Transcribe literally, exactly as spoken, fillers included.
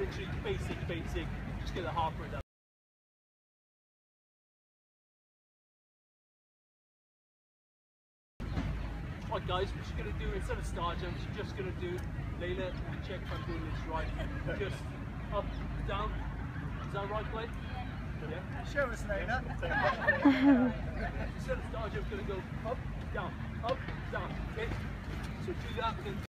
literally basic, basic, just get the hopper down. Right guys, what you're going to do, instead of star jumps, you're just going to do, Layla, check if I'm doing this right, just up, down, is that right, Clay? Yeah. Show us, Layla. Instead of star jump, you're going to go up, down, up, down, okay? So do that, then